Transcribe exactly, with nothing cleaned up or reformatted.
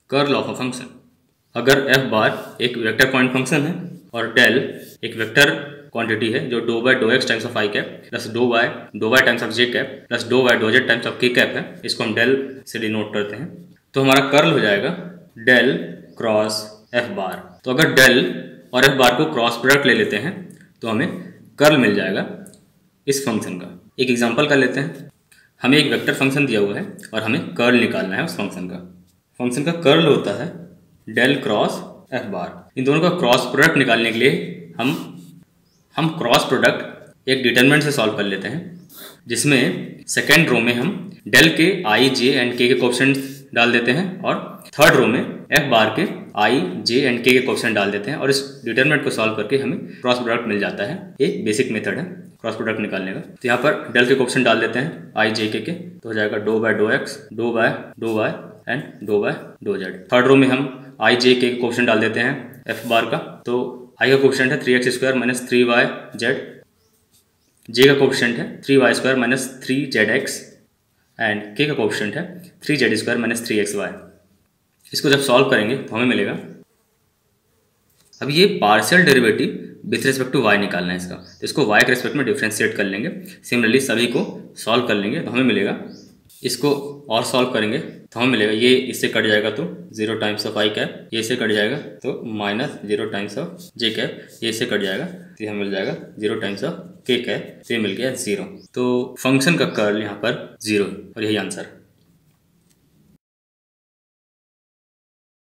Curl of a function. अगर F bar एक vector point function है और डेल एक वेक्टर क्वांटिटी है जो डो बाय डो x times of i cap plus डो वाई डो y times of j cap plus डो वाई डो z times of k cap है, इसको हम डेल से डिनोट करते हैं, तो हमारा कर्ल हो जाएगा डेल क्रॉस एफ बार। तो अगर डेल और एफ बार को क्रॉस प्रोडक्ट ले लेते हैं तो हमें कर्ल मिल जाएगा इस फंक्शन का। एक एग्जांपल कर लेते हैं। हमें एक वेक्टर फंक्शन दिया हुआ है और हमें कर्ल निकालना है उस फंक्शन का। फंक्शन का कर्ल होता है डेल क्रॉस एफ बार। इन दोनों का क्रॉस प्रोडक्ट निकालने के लिए हम हम क्रॉस प्रोडक्ट एक डिटरमिनेंट से सॉल्व कर लेते हैं, जिसमें सेकेंड रो में हम डेल के आई जे एंड के के कोएफिशिएंट्स डाल देते हैं और थर्ड रो में एफ बार के आई जे एंड के के कोएफिशिएंट डाल देते हैं और इस डिटरमिनेंट को सॉल्व करके हमें क्रॉस प्रोडक्ट मिल जाता है। एक बेसिक मेथड है क्रॉस प्रोडक्ट निकालने का। तो यहाँ पर डेल के कोएफिशिएंट डाल देते हैं आई जे के के, तो हो जाएगा डो बाय डो एक्स डो बाय डो वाई एंड डो बाय डो जेड। थर्ड रो में हम आई जे के कोएफिशिएंट डाल देते हैं एफ बार का, तो आई का कोएफिशिएंट है three x square minus three y z, j का कोएफिशिएंट है three y square minus three z x and k का कोएफिशिएंट है three z square minus three x y. इसको जब सॉल्व करेंगे तो हमें मिलेगा, अब ये partial derivative with respect to y निकालना है इसका, तो इसको वाई के रिस्पेक्ट में डिफ्रेंशिएट कर लेंगे। सिमिलरली सभी को सॉल्व कर लेंगे तो हमें मिलेगा, इसको और सॉल्व करेंगे तो हमें मिलेगा ये इससे कट जाएगा तो zero times of i cap, ये इससे कट जाएगा तो minus zero times of j cap, ये इससे कट जाएगा तो हमें मिल जाएगा zero times of k cap, तो ये मिल गया जीरो। तो फंक्शन का कर्ल यहाँ पर जीरो है और यही आंसर है।